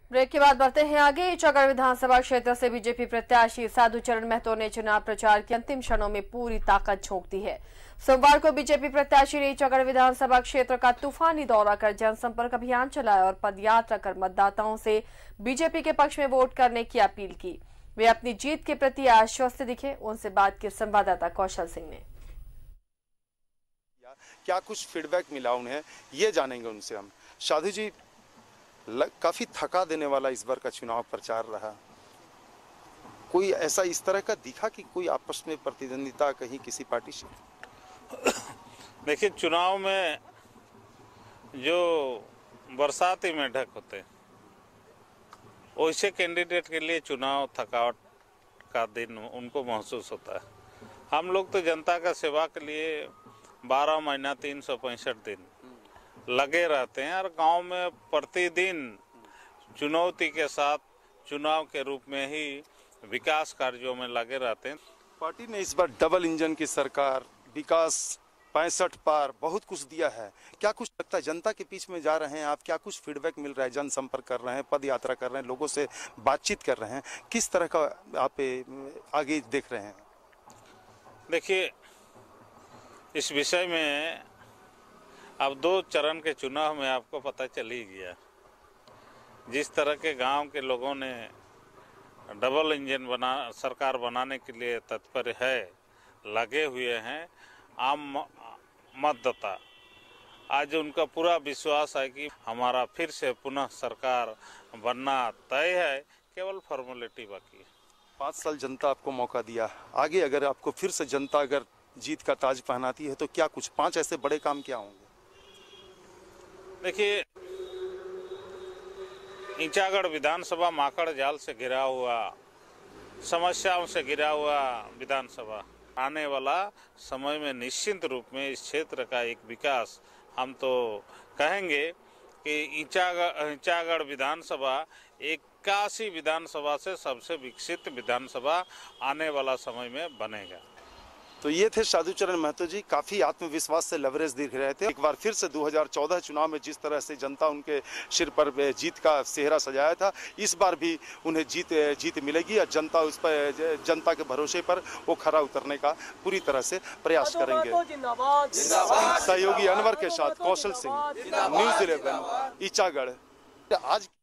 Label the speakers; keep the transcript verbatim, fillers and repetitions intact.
Speaker 1: Break के बाद बढ़ते हैं आगे। ईचागढ़ विधानसभा क्षेत्र से बीजेपी प्रत्याशी साधुचरण महतो ने चुनाव प्रचार के अंतिम क्षणों में पूरी ताकत झोंक दी है। सोमवार को बीजेपी प्रत्याशी ने ईचागढ़ विधानसभा क्षेत्र का तूफानी दौरा कर जनसंपर्क अभियान चलाया और पदयात्रा कर मतदाताओं से बीजेपी के पक्ष में वोट करने की अपील की। वे अपनी जीत के प्रति आश्वस्त दिखे। उनसे बात की संवाददाता कौशल सिंह ने।
Speaker 2: क्या कुछ फीडबैक मिला उन्हें, ये जानेंगे उनसे हम। साधु जी, काफी थका देने वाला इस बार का चुनाव प्रचार रहा। कोई ऐसा इस तरह का दिखा कि कोई आपस में प्रतिद्वंदिता कहीं किसी पार्टी से?
Speaker 3: देखिए, चुनाव में जो बरसाती मेढक होते हैं वैसे कैंडिडेट के लिए चुनाव थकावट का दिन उनको महसूस होता है। हम लोग तो जनता का सेवा के लिए बारह महीना तीन सौ पैंसठ दिन लगे रहते हैं और गांव में प्रतिदिन चुनौती के साथ चुनाव के रूप में ही विकास कार्यों में लगे रहते हैं।
Speaker 2: पार्टी ने इस बार डबल इंजन की सरकार, विकास पैंसठ पार, बहुत कुछ दिया है। क्या कुछ लगता है जनता के बीच में जा रहे हैं आप, क्या कुछ फीडबैक मिल रहा है? जनसंपर्क कर रहे हैं, पद यात्रा कर रहे हैं, लोगों से बातचीत कर रहे हैं, किस तरह का आप आगे देख रहे हैं?
Speaker 3: देखिए, इस विषय में अब दो चरण के चुनाव में आपको पता चल ही गया। जिस तरह के गांव के लोगों ने डबल इंजन बना सरकार बनाने के लिए तत्पर है, लगे हुए हैं, आम मतदाता आज उनका पूरा विश्वास है कि हमारा फिर से पुनः सरकार बनना तय है, केवल फॉर्मेलिटी बाकी है।
Speaker 2: पाँच साल जनता आपको मौका दिया, आगे अगर आपको फिर से जनता अगर जीत का ताज पहनाती है तो क्या कुछ पांच ऐसे बड़े काम क्या होंगे?
Speaker 3: देखिए, ईचागढ़ विधानसभा माकड़ जाल से घिरा हुआ, समस्याओं से घिरा हुआ विधानसभा, आने वाला समय में निश्चित रूप में इस क्षेत्र का एक विकास, हम तो कहेंगे कि ईचागढ़ ईचागढ़ विधानसभा इक्यासी विधानसभा से सबसे विकसित विधानसभा आने वाला समय में बनेगा।
Speaker 2: तो ये थे साधुचरण महतो जी, काफी आत्मविश्वास से लवरेज दिख रहे थे। एक बार फिर से दो हज़ार चौदह चुनाव में जिस तरह से जनता उनके सिर पर जीत का सेहरा सजाया था, इस बार भी उन्हें जीत जीत मिलेगी और जनता उस पर जनता के भरोसे पर वो खरा उतरने का पूरी तरह से प्रयास करेंगे। सहयोगी अनवर के साथ कौशल सिंह, न्यूज़ इलेवन, ईचागढ़। आज